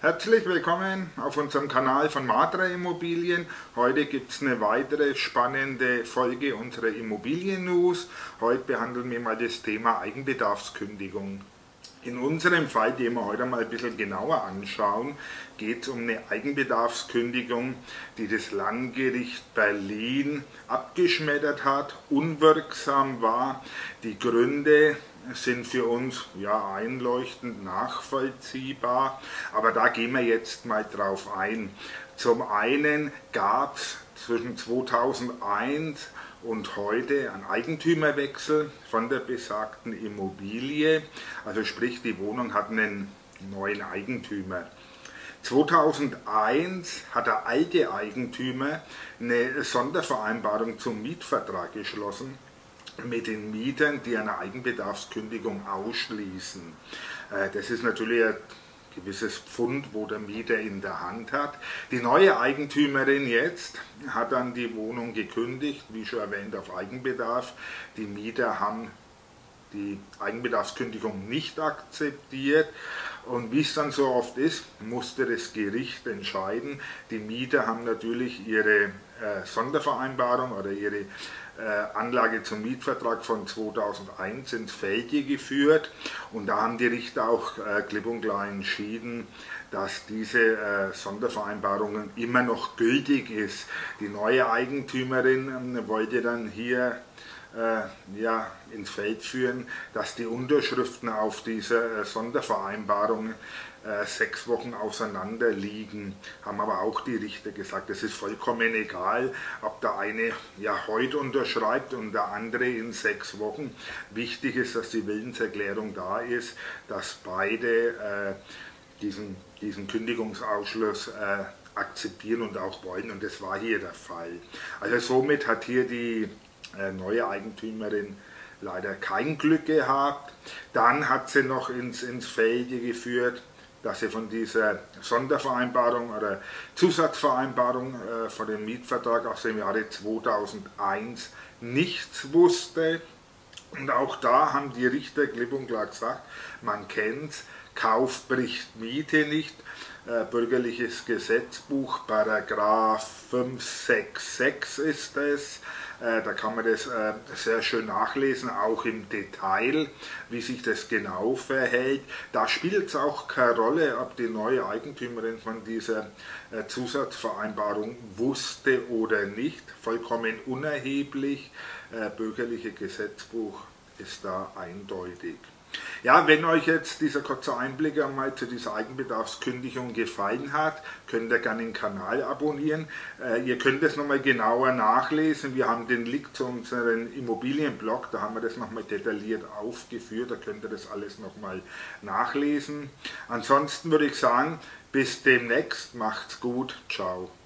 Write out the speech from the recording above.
Herzlich willkommen auf unserem Kanal von Matra Immobilien. Heute gibt es eine weitere spannende Folge unserer Immobilien-News. Heute behandeln wir mal das Thema Eigenbedarfskündigung. In unserem Fall, den wir heute mal ein bisschen genauer anschauen, geht es um eine Eigenbedarfskündigung, die das Landgericht Berlin abgeschmettert hat, unwirksam war. Die Gründe sind für uns ja einleuchtend nachvollziehbar, aber da gehen wir jetzt mal drauf ein. Zum einen gab es zwischen 2001 und heute ein Eigentümerwechsel von der besagten Immobilie, also sprich die Wohnung hat einen neuen Eigentümer. 2001 hat der alte Eigentümer eine Sondervereinbarung zum Mietvertrag geschlossen mit den Mietern, die eine Eigenbedarfskündigung ausschließen. Das ist natürlich ein gewisses Pfund, wo der Mieter in der Hand hat. Die neue Eigentümerin jetzt hat dann die Wohnung gekündigt, wie schon erwähnt, auf Eigenbedarf. Die Mieter haben die Eigenbedarfskündigung nicht akzeptiert und wie es dann so oft ist, musste das Gericht entscheiden. Die Mieter haben natürlich ihre Sondervereinbarung oder ihre Anlage zum Mietvertrag von 2001 ins Felde geführt und da haben die Richter auch klipp und klar entschieden, dass diese Sondervereinbarung immer noch gültig ist. Die neue Eigentümerin wollte dann hier ins Feld führen, dass die Unterschriften auf diese Sondervereinbarung 6 Wochen auseinander liegen, haben aber auch die Richter gesagt, es ist vollkommen egal, ob der eine ja heute unterschreibt und der andere in 6 Wochen. Wichtig ist, dass die Willenserklärung da ist, dass beide diesen Kündigungsausschluss akzeptieren und auch wollen, und das war hier der Fall. Also somit hat hier die neue Eigentümerin leider kein Glück gehabt. Dann hat sie noch ins Felde geführt, dass sie von dieser Sondervereinbarung oder Zusatzvereinbarung von dem Mietvertrag aus dem Jahre 2001 nichts wusste. Und auch da haben die Richter klipp und klar gesagt, man kennt's, Kauf bricht Miete nicht. Bürgerliches Gesetzbuch, Paragraph 566 ist es. Da kann man das sehr schön nachlesen, auch im Detail, wie sich das genau verhält. Da spielt es auch keine Rolle, ob die neue Eigentümerin von dieser Zusatzvereinbarung wusste oder nicht. Vollkommen unerheblich. Bürgerliche Gesetzbuch ist da eindeutig. Ja, wenn euch jetzt dieser kurze Einblick einmal zu dieser Eigenbedarfskündigung gefallen hat, könnt ihr gerne den Kanal abonnieren. Ihr könnt es nochmal genauer nachlesen. Wir haben den Link zu unserem Immobilienblog, da haben wir das nochmal detailliert aufgeführt, da könnt ihr das alles nochmal nachlesen. Ansonsten würde ich sagen, bis demnächst, macht's gut, ciao.